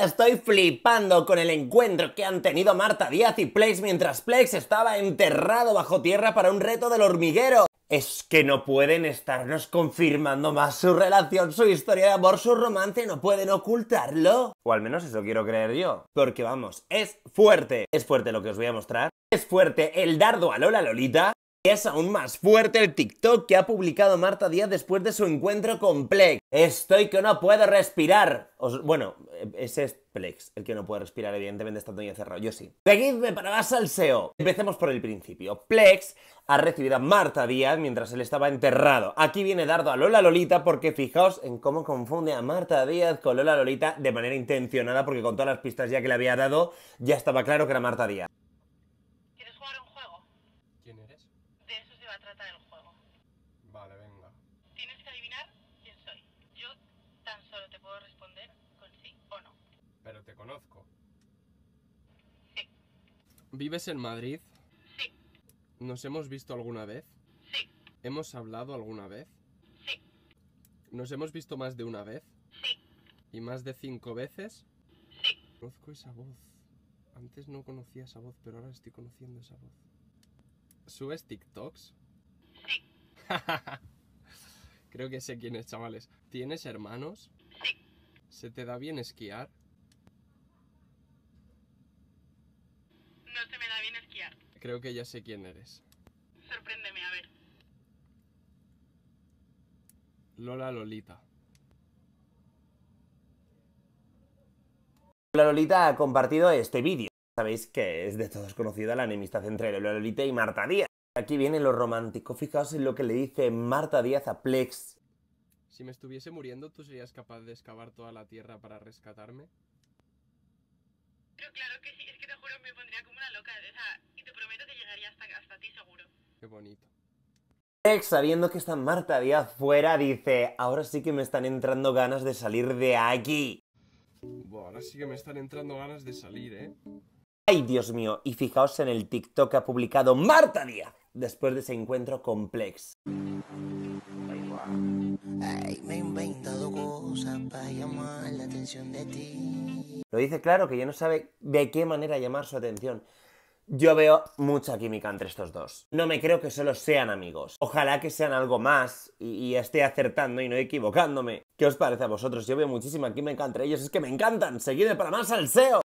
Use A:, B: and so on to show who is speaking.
A: Estoy flipando con el encuentro que han tenido Marta Díaz y Plex mientras Plex estaba enterrado bajo tierra para un reto del hormiguero. Es que no pueden estarnos confirmando más su relación, su historia de amor, su romance, no pueden ocultarlo. O al menos eso quiero creer yo. Porque vamos, es fuerte. Es fuerte lo que os voy a mostrar. Es fuerte el dardo a Lola Lolita. Y es aún más fuerte el TikTok que ha publicado Marta Díaz después de su encuentro con Plex. Estoy que no puedo respirar. Bueno, ese es Plex, el que no puede respirar, evidentemente está todo encerrado, yo sí. Seguidme para más salseo. Empecemos por el principio. Plex ha recibido a Marta Díaz mientras él estaba enterrado. Aquí viene dardo a Lola Lolita porque fijaos en cómo confunde a Marta Díaz con Lola Lolita de manera intencionada, porque con todas las pistas ya que le había dado, ya estaba claro que era Marta Díaz.
B: ¿Quieres jugar un juego?
C: ¿Quién eres?
B: De eso se va a tratar el juego.
C: Vale, venga.
B: Tienes que adivinar quién soy. Yo tan solo te puedo responder con sí o no.
C: Pero te conozco.
B: Sí.
C: ¿Vives en Madrid?
B: Sí.
C: ¿Nos hemos visto alguna vez?
B: Sí.
C: ¿Hemos hablado alguna vez?
B: Sí.
C: ¿Nos hemos visto más de una vez?
B: Sí.
C: ¿Y más de 5 veces?
B: Sí.
C: Conozco esa voz. Antes no conocía esa voz, pero ahora estoy conociendo esa voz. ¿Subes TikToks?
B: Sí.
C: Creo que sé quién es, chavales. ¿Tienes hermanos?
B: Sí.
C: ¿Se te da bien esquiar?
B: No se me da bien esquiar.
C: Creo que ya sé quién eres.
B: Sorpréndeme, a ver.
C: Lola Lolita.
A: Lola Lolita ha compartido este vídeo. Sabéis que es de todos conocida la enemistad entre Lola Lolita y Marta Díaz. Aquí viene lo romántico. Fijaos en lo que le dice Marta Díaz a Plex.
C: Si me estuviese muriendo, ¿tú serías capaz de excavar toda la tierra para rescatarme?
B: Pero claro que sí, es que te juro me pondría como una loca. O sea, y te prometo que llegaría hasta ti seguro.
C: Qué bonito.
A: Plex, sabiendo que está Marta Díaz fuera, dice: ahora sí que me están entrando ganas de salir de aquí.
C: Buah, ahora sí que me están entrando ganas de salir, ¿eh?
A: ¡Ay, Dios mío! Y fijaos en el TikTok que ha publicado Marta Díaz después de ese encuentro con Plex.
D: Ay, me he inventado cosas para llamar la atención de ti.
A: Lo dice claro, que ya no sabe de qué manera llamar su atención. Yo veo mucha química entre estos dos. No me creo que solo sean amigos. Ojalá que sean algo más y esté acertando y no equivocándome. ¿Qué os parece a vosotros? Yo veo muchísima química entre ellos. Es que me encantan. Seguidme para más salseo.